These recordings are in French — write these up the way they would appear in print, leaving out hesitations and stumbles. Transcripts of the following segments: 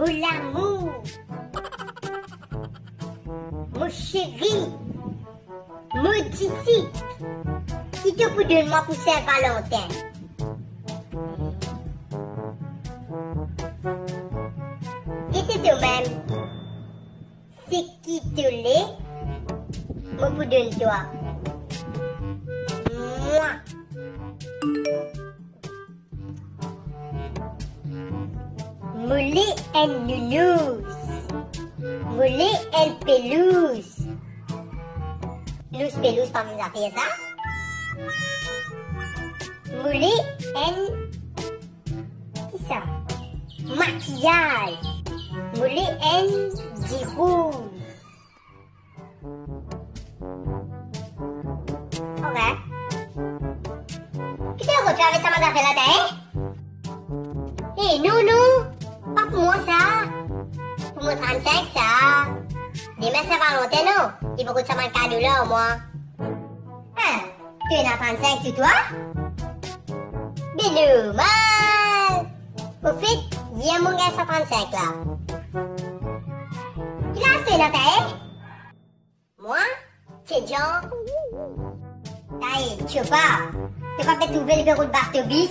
Mon amour, mon chéri, mon disciple, qui te peut donner moi pour Saint-Valentin? Et c'est toi-même, c'est qui te l'est, moi pour donner toi. Moi. Moulé en nounours. Moulé en pelouse. Nous pelouse pas nous appeler ça. Moulé en... Qui ça? Maquillage. Moulé en rouge. Ok. Qu'est-ce que tu avec ça m'a fait là, hein? Eh, non, pas pour moi ça. Pour mon 35 ça. Demain c'est Valentin non. Il faut que ça m'a cadeau là au moins. Hein? Tu es dans 35 sur toi? Mais normal. Au fait, viens mon gars 135 là. Qui l'a acheté là t'as? Moi? C'est Jean. Taïe, tu veux pas? Tu vas peut-être trouver le bureau de Bartobis?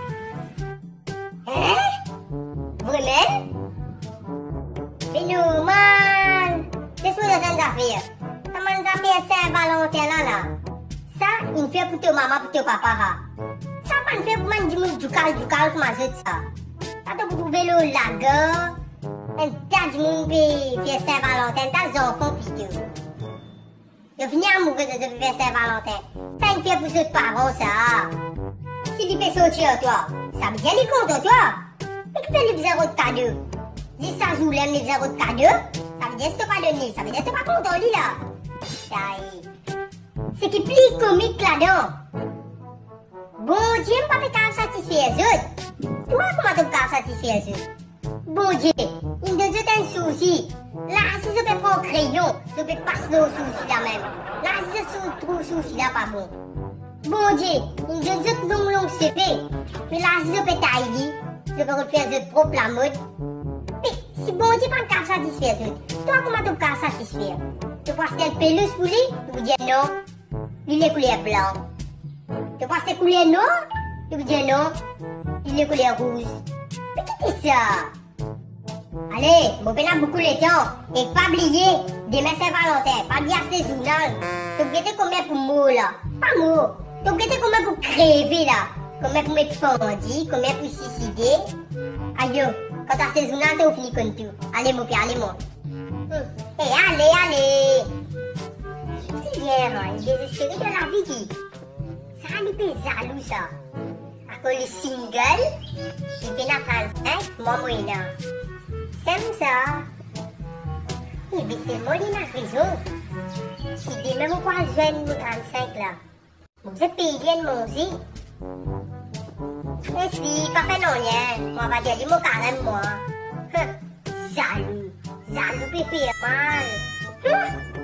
Hein? Vraiment? Mais normal! Laisse-moi dans une affaire. Ça m'a une affaire Saint-Valentin là. Ça, il fait pour ta maman, pour ta papa. Ça, pas une fait pour moi, du cal, pour ma zut ça. Ça, tu peux trouver le lager. Un tas de monde qui fait Saint-Valentin, tas d'enfants plutôt. Je finis amoureux de faire Saint-Valentin. Ça, il fait pour ceux parents ça. Si tu peux sortir toi, ça veut dire les comptes toi. Mais tu fais les zéros de cadeau. Si ça joue les zéros de cadeau, ça veut dire que tu n'as pas donné. Ça veut dire que tu n'as pas content lui là. C'est qui plus comique là-dedans. Bon Dieu, je ne peux pas satisfaire les autres. Toi, comment tu peux satisfaire les autres? Bon Dieu, il me donne un souci. Là, si je peux prendre un crayon, je peux passer le souci là même. Là, si je trouve le souci là, pas bon. Bon Dieu, il me donne un long CP. Mais là, si je peux tailler, je peux refaire de propre la mode. Mais si bon Dieu pas de satisfaire, toi comment tu peux satisfaire? Tu penses qu'elle pelouse pour lui? Tu veux dire non? Il est couleur blanc. Tu penses que couleur noir? Tu veux dire non? Il est couleur rouge. Mais qu'est-ce que c'est ça? Allez, mon père a beaucoup de temps. Et pas oublier, demain Saint-Valentin, pas oublier ces journal. Tu veux combien pour moi là? Pas moi. Tu veux combien pour crever là? Combien pour me pendir? Combien pour suicider? Aïe, quand tu as ces journal, tu as fini comme tout. Allez, mon père, allez, moi. Eh, allez. C'est bien, il est désespéré de la vie qui. Ça, il est jaloux ça. À cause du single, il est à 35, moi, là. C'est ça. Mais c'est moi qui n'a raison. Si demain, mon pas jeune, mon 35 là. Vous êtes payé de manger. Et si, pas fait non rien. Moi, va dire, mon carême, moi. Jaloux, peut faire mal.